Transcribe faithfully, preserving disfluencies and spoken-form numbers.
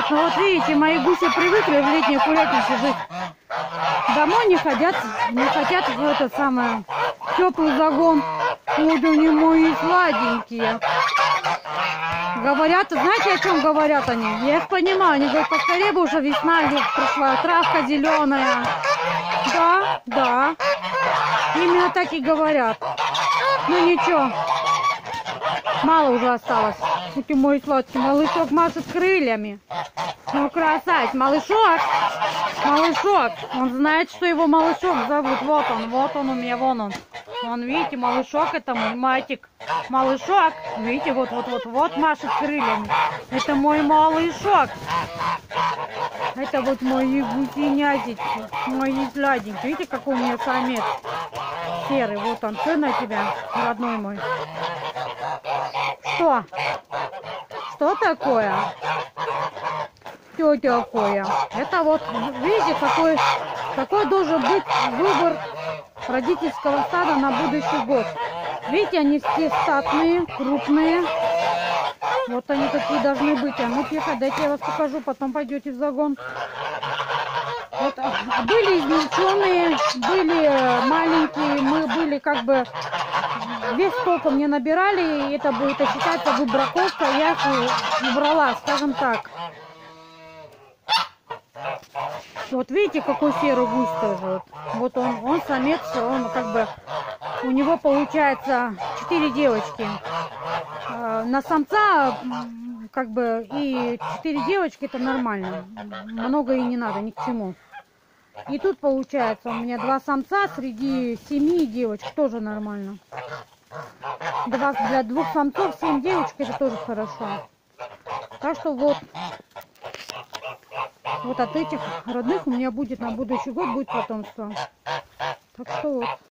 Вот, ну вот видите, мои гуси привыкли в летней курятнике жить. Домой не хотят, не хотят в этот самый теплый загон. Вот они мои сладенькие. Говорят, знаете, о чем говорят они? Я их понимаю, они говорят, поскорее бы уже весна пришла, травка зеленая. Да, да, именно так и говорят. Ну ничего, мало уже осталось. Эти мой сладкий малышок машет крыльями. Ну, красавец, малышок, малышок. Он знает, что его малышок зовут. Вот он, вот он у меня, вон он. Вон, видите, малышок, это мой матик. Малышок, видите, вот, вот, вот, вот машет крыльями. Это мой малышок. Это вот мои гусенятики, мои сладенькие. Видите, какой у меня самец серый. Вот он, все на тебя, родной мой. Что? Что такое? Что такое? Это вот, видите, какой, какой должен быть выбор родительского стада на будущий год. Видите, они все статные, крупные. Вот они такие должны быть. А ну тихо, дайте я вас покажу, потом пойдете в загон. Вот, были измельченные, были маленькие, мы были как бы, вес сколько мне набирали, и это будет считаться выбраковка, я их убрала, скажем так. Вот видите, какой серый гусь тоже. Вот, вот он, он самец, он как бы, у него получается четыре девочки. На самца как бы и четыре девочки это нормально. Много и не надо, ни к чему. И тут получается у меня два самца среди семи девочек, тоже нормально. Два, для двух самцов семь девочек это тоже хорошо. Так что вот. Вот от этих родных у меня будет на будущий год будет потомство. Так что вот.